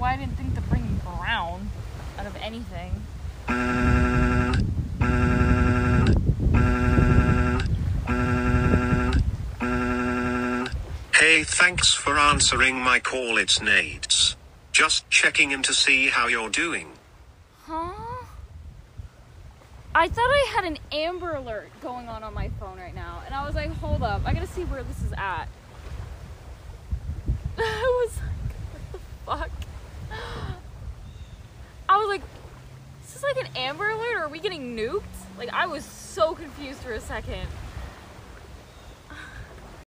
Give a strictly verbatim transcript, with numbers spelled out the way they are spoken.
why I didn't think to bring brown out of anything. Hey, thanks for answering my call. It's Nate. Just checking in to see how you're doing. Huh? I thought I had an Amber Alert going on on my phone right now, and I was like, hold up, I gotta see where this is at. I was like, what the fuck? I was like, is this like an Amber Alert, or are we getting nuked? Like, I was so confused for a second.